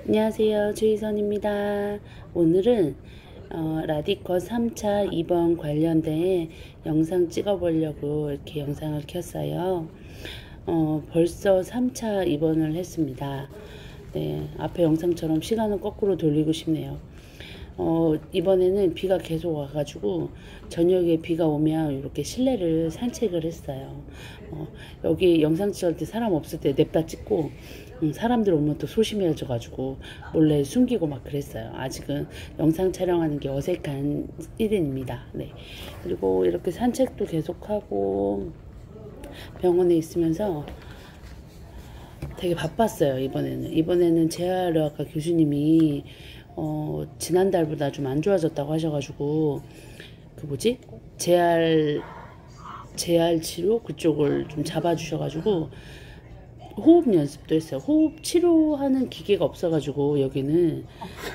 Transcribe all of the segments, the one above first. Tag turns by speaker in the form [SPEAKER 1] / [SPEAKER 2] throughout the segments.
[SPEAKER 1] 안녕하세요, 주희선입니다. 오늘은 라디컷 3차 입원 관련된 영상 찍어보려고 이렇게 영상을 켰어요. 벌써 3차 입원을 했습니다. 네, 앞에 영상처럼 시간은 거꾸로 돌리고 싶네요. 이번에는 비가 계속 와가지고 저녁에 비가 오면 이렇게 실내를 산책을 했어요. 여기 영상 찍을 때 사람 없을 때 냅다 찍고 사람들 오면 또 소심해져가지고 몰래 숨기고 막 그랬어요. 아직은 영상 촬영하는 게 어색한 1인입니다. 네. 그리고 이렇게 산책도 계속하고 병원에 있으면서 되게 바빴어요. 이번에는 재활의학과 교수님이 지난달보다 좀 안 좋아졌다고 하셔가지고 재활 치료 그쪽을 좀 잡아주셔가지고 호흡 연습도 했어요. 호흡 치료하는 기계가 없어가지고 여기는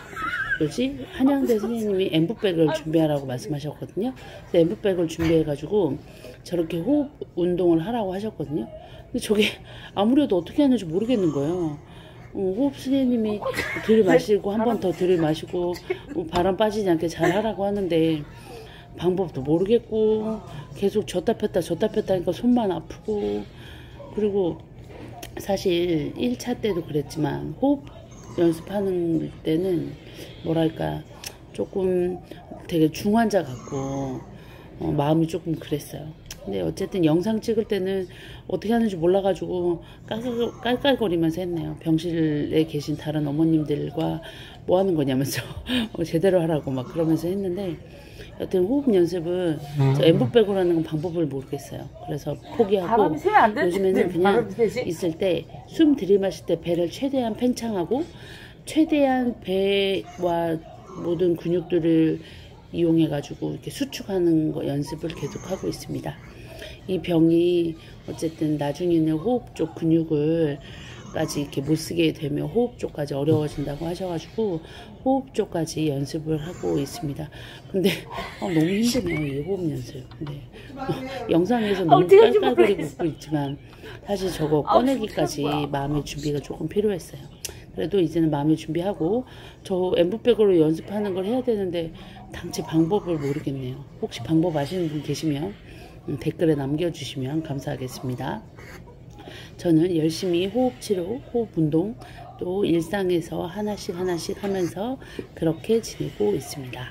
[SPEAKER 1] 한양대 선생님이 엠브백을 준비하라고 말씀하셨거든요. 그래서 엠브백을 준비해가지고 저렇게 호흡 운동을 하라고 하셨거든요. 근데 저게 아무래도 어떻게 하는지 모르겠는 거예요. 호흡 선생님이 들이마시고 한 번 더 들이마시고 바람 빠지지 않게 잘 하라고 하는데 방법도 모르겠고 계속 줬다 폈다 하니까 손만 아프고, 그리고 사실 1차 때도 그랬지만 호흡 연습하는 때는 뭐랄까 조금 되게 중환자 같고 마음이 조금 그랬어요. 근데 어쨌든 영상 찍을 때는 어떻게 하는지 몰라가지고 깔깔거리면서 했네요. 병실에 계신 다른 어머님들과 뭐 하는 거냐면서 제대로 하라고 막 그러면서 했는데, 여튼 호흡 연습은 저 엠브백으로 하는 방법을 모르겠어요. 그래서 포기하고 요즘에는 그냥 있을 때 숨 들이마실 때 배를 최대한 팽창하고 최대한 배와 모든 근육들을 이용해가지고 이렇게 수축하는 거 연습을 계속하고 있습니다. 이 병이 어쨌든 나중에는 호흡 쪽 근육을 까지 이렇게 못 쓰게 되면 호흡 쪽까지 어려워진다고 하셔가지고 호흡 쪽까지 연습을 하고 있습니다. 근데 너무 힘드네요, 이 호흡 연습. 근데 영상에서 너무 깔깔거리고 웃고 있지만 사실 저거 꺼내기까지 마음의 준비가 조금 필요했어요. 그래도 이제는 마음의 준비하고 저 엠브백으로 연습하는 걸 해야 되는데 당최 방법을 모르겠네요. 혹시 방법 아시는 분 계시면 댓글에 남겨주시면 감사하겠습니다. 저는 열심히 호흡 치료, 호흡 운동, 또 일상에서 하나씩 하면서 그렇게 지내고 있습니다.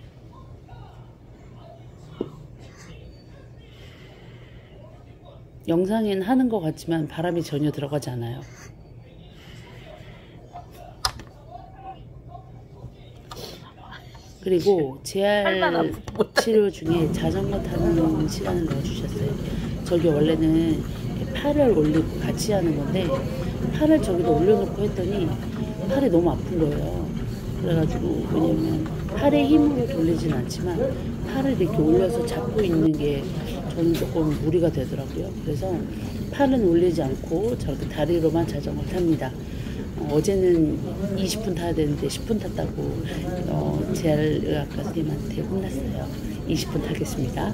[SPEAKER 1] 영상엔 하는 것 같지만 바람이 전혀 들어가지 않아요. 그리고 재활 치료 중에 자전거 타는 시간을 넣어주셨어요. 저기 원래는 팔을 올리고 같이 하는 건데 팔을 저기다 올려놓고 했더니 팔이 너무 아픈 거예요. 그래가지고 왜냐면 팔에 힘으로 돌리진 않지만 팔을 이렇게 올려서 잡고 있는 게 저는 조금 무리가 되더라고요. 그래서 팔은 올리지 않고 저렇게 다리로만 자전거 탑니다. 어제는 20분 타야 되는데 10분 탔다고 재활의학과 선생님한테 혼났어요. 20분 타겠습니다.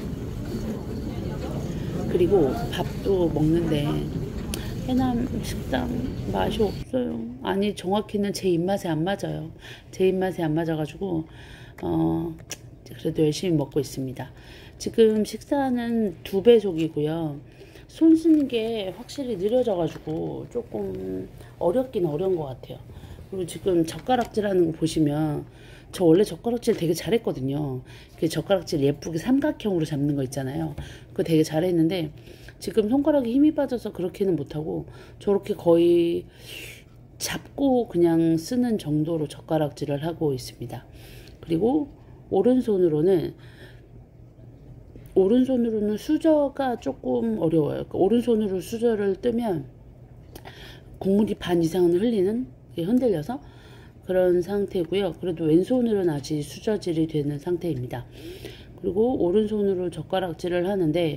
[SPEAKER 1] 그리고 밥도 먹는데 해남 식당 맛이 없어요. 아니 정확히는 제 입맛에 안 맞아요. 제 입맛에 안 맞아가지고 그래도 열심히 먹고 있습니다. 지금 식사는 2배속이고요. 손 쓰는 게 확실히 느려져가지고 조금 어렵긴 어려운 것 같아요. 그리고 지금 젓가락질 하는 거 보시면 저 원래 젓가락질 되게 잘했거든요. 그 젓가락질 예쁘게 삼각형으로 잡는 거 있잖아요. 그거 되게 잘했는데 지금 손가락에 힘이 빠져서 그렇게는 못하고 저렇게 거의 잡고 그냥 쓰는 정도로 젓가락질을 하고 있습니다. 그리고 오른손으로는 수저가 조금 어려워요. 그러니까 오른손으로 수저를 뜨면 국물이 반 이상은 흔들려서 그런 상태고요. 그래도 왼손으로는 아직 수저질이 되는 상태입니다. 그리고 오른손으로 젓가락질을 하는데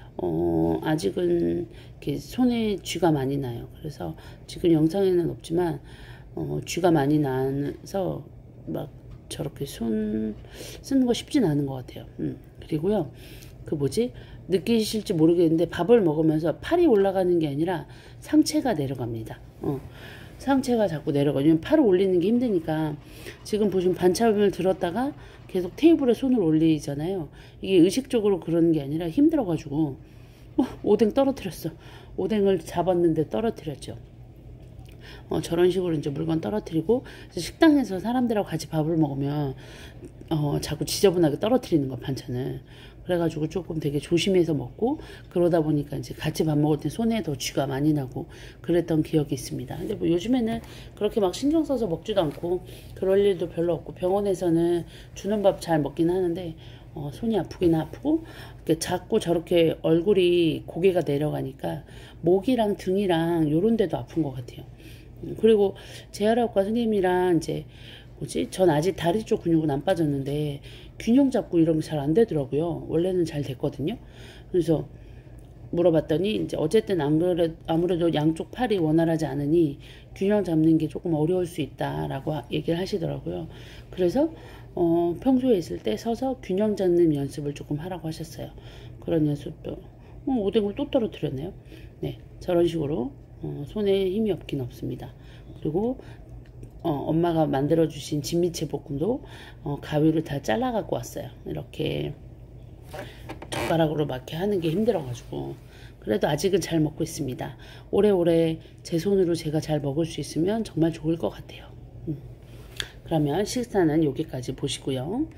[SPEAKER 1] 아직은 이렇게 손에 쥐가 많이 나요. 그래서 지금 영상에는 없지만 쥐가 많이 나서 막 저렇게 손 쓰는 거 쉽진 않은 것 같아요. 그리고요, 느끼실지 모르겠는데 밥을 먹으면서 팔이 올라가는 게 아니라 상체가 내려갑니다. 상체가 자꾸 내려가요. 팔을 올리는 게 힘드니까. 지금 보시면 반참을 들었다가 계속 테이블에 손을 올리잖아요. 이게 의식적으로 그러는 게 아니라 힘들어가지고 오뎅 떨어뜨렸어. 오뎅을 잡았는데 떨어뜨렸죠. 저런 식으로 이제 물건 떨어뜨리고, 식당에서 사람들하고 같이 밥을 먹으면 자꾸 지저분하게 떨어뜨리는 거, 반찬을. 그래가지고 조금 되게 조심해서 먹고, 그러다 보니까 이제 같이 밥 먹을 때 손에 더 쥐가 많이 나고 그랬던 기억이 있습니다. 근데 뭐 요즘에는 그렇게 막 신경 써서 먹지도 않고 그럴 일도 별로 없고, 병원에서는 주는 밥 잘 먹긴 하는데 손이 아프긴 아프고, 자꾸 저렇게 얼굴이 고개가 내려가니까 목이랑 등이랑 요런 데도 아픈 것 같아요. 그리고 재활학과 선생님이랑 이제 전 아직 다리 쪽 근육은 안 빠졌는데 균형 잡고 이런 게 잘 안 되더라고요. 원래는 잘 됐거든요. 그래서 물어봤더니 이제 어쨌든 아무래도 양쪽 팔이 원활하지 않으니 균형 잡는 게 조금 어려울 수 있다라고 얘기를 하시더라고요. 그래서 평소에 있을 때 서서 균형 잡는 연습을 조금 하라고 하셨어요. 그런 연습도. 오뎅을 또 떨어뜨렸네요. 네, 저런 식으로 손에 힘이 없긴 없습니다. 그리고 엄마가 만들어주신 진미채 볶음도 가위를 다 잘라 갖고 왔어요. 이렇게 젓가락으로 막 이렇게 하는 게 힘들어가지고. 그래도 아직은 잘 먹고 있습니다. 오래오래 제 손으로 제가 잘 먹을 수 있으면 정말 좋을 것 같아요. 그러면 식사는 여기까지 보시고요.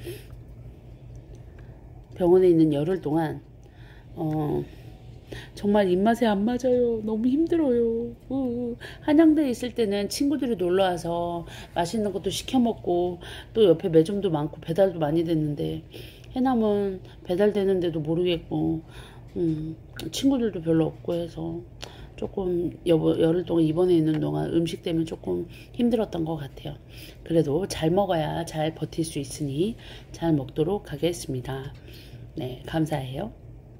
[SPEAKER 1] 병원에 있는 열흘 동안 정말 입맛에 안 맞아요. 너무 힘들어요. 한양대에 있을 때는 친구들이 놀러와서 맛있는 것도 시켜 먹고, 또 옆에 매점도 많고 배달도 많이 됐는데, 해남은 배달되는데도 모르겠고 친구들도 별로 없고 해서 조금 열흘 동안 입원해 있는 동안 음식 때문에 조금 힘들었던 것 같아요. 그래도 잘 먹어야 잘 버틸 수 있으니 잘 먹도록 하겠습니다. 네, 감사해요.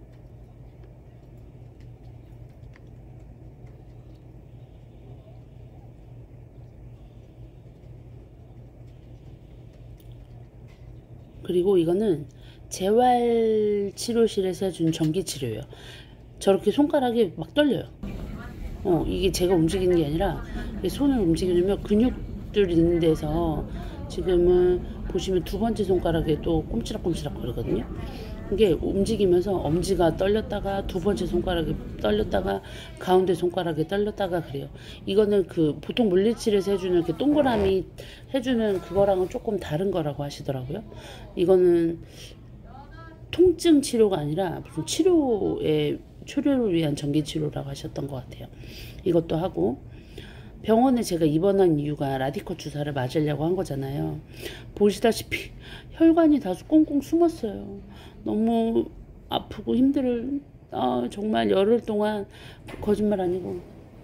[SPEAKER 1] 그리고 이거는 재활치료실에서 해준 전기치료예요. 저렇게 손가락이 막 떨려요. 이게 제가 움직이는 게 아니라 손을 움직이려면 근육들 있는 데서 지금은 보시면 두 번째 손가락에 또 꼼지락꼼지락 거리거든요. 이게 움직이면서 엄지가 떨렸다가 두 번째 손가락이 떨렸다가 가운데 손가락이 떨렸다가 그래요. 이거는 보통 물리치료에서 해주는 이렇게 동그라미 해주는 그거랑은 조금 다른 거라고 하시더라고요. 이거는 통증 치료가 아니라 무슨 치료를 위한 전기치료라고 하셨던 것 같아요. 이것도 하고, 병원에 제가 입원한 이유가 라디컷 주사를 맞으려고 한 거잖아요. 보시다시피 혈관이 다 꽁꽁 숨었어요. 너무 아프고 정말 열흘 동안, 거짓말 아니고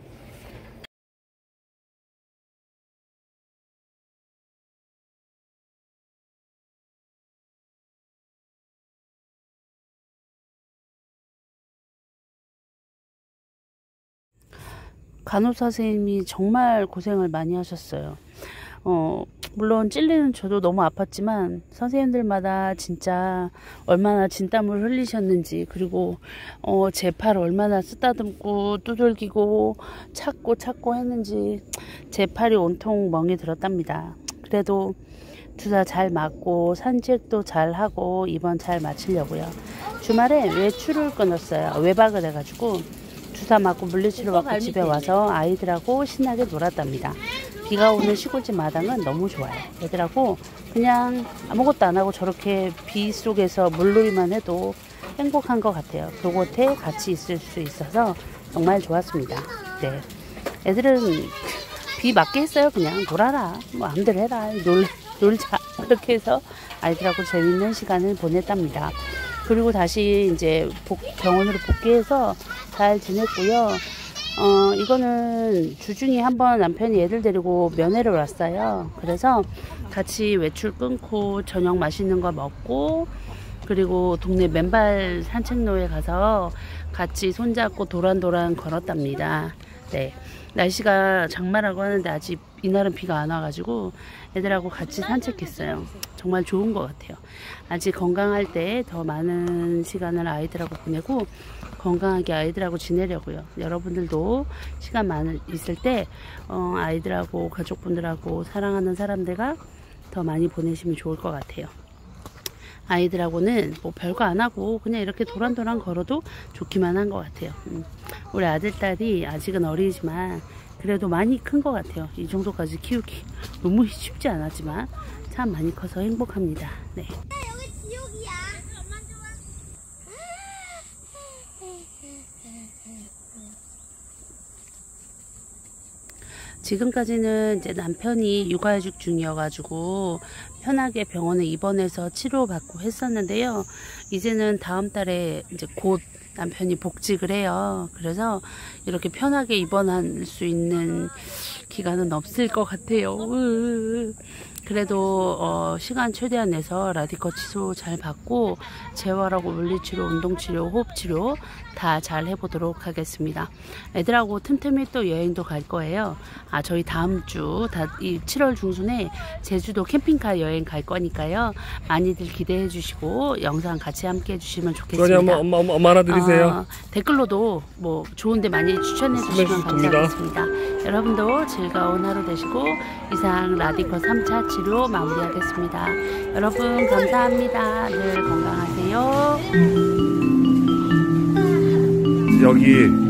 [SPEAKER 1] 간호사 선생님이 정말 고생을 많이 하셨어요. 물론 찔리는 저도 너무 아팠지만 선생님들마다 진짜 얼마나 진땀을 흘리셨는지, 그리고 제 팔 얼마나 쓰다듬고 두들기고 찾고 했는지 제 팔이 온통 멍이 들었답니다. 그래도 주사 잘 맞고 산책도 잘 하고 입원 잘 마치려고요. 주말에 외출을 끊었어요. 외박을 해가지고 주사 맞고 물리치료 받고 집에 와서 아이들하고 신나게 놀았답니다. 비가 오는 시골집 마당은 너무 좋아요. 애들하고 그냥 아무것도 안 하고 저렇게 비 속에서 물놀이만 해도 행복한 것 같아요. 그곳에 같이 있을 수 있어서 정말 좋았습니다. 네, 애들은 비 맞게 했어요. 그냥 놀아라, 뭐 마음대로 해라, 놀자, 그렇게 해서 아이들하고 재밌는 시간을 보냈답니다. 그리고 다시 이제 병원으로 복귀해서 잘 지냈고요. 이거는 주중에 한번 남편이 애들 데리고 면회를 왔어요. 그래서 같이 외출 끊고 저녁 맛있는 거 먹고, 그리고 동네 맨발 산책로에 가서 같이 손잡고 도란도란 걸었답니다. 네, 날씨가 장마라고 하는데 아직 이날은 비가 안 와가지고 애들하고 같이 산책했어요. 정말 좋은 것 같아요. 아직 건강할 때 더 많은 시간을 아이들하고 보내고 건강하게 아이들하고 지내려고요. 여러분들도 시간 있을 때 아이들하고 가족분들하고 사랑하는 사람들과 더 많이 보내시면 좋을 것 같아요. 아이들하고는 뭐 별거 안 하고 그냥 이렇게 도란도란 걸어도 좋기만 한 것 같아요. 우리 아들딸이 아직은 어리지만 그래도 많이 큰 것 같아요. 이 정도까지 키우기 너무 쉽지 않았지만 참 많이 커서 행복합니다. 네.
[SPEAKER 2] 여기 지옥이야.
[SPEAKER 1] 지금까지는 이제 남편이 육아휴직 중이어가지고 편하게 병원에 입원해서 치료받고 했었는데요. 이제는 다음 달에 이제 곧 남편이 복직을 해요. 그래서 이렇게 편하게 입원할 수 있는 기간은 없을 것 같아요. 그래도 시간 최대한 내서 라디커 치료 잘 받고 재활하고 물리치료, 운동치료, 호흡치료 다 잘 해보도록 하겠습니다. 애들하고 틈틈이 또 여행도 갈 거예요. 저희 다음 주 이 7월 중순에 제주도 캠핑카 여행 갈 거니까요. 많이들 기대해 주시고 영상 같이 함께 해주시면 좋겠습니다.
[SPEAKER 3] 그러니 엄마 하나 드리세요.
[SPEAKER 1] 댓글로도 뭐 좋은데 많이 추천해 주시면 감사하겠습니다. 여러분도 즐거운 하루 되시고 이상 라디커 3차 치료 마무리하겠습니다. 여러분 감사합니다. 늘 건강하세요.
[SPEAKER 3] 여기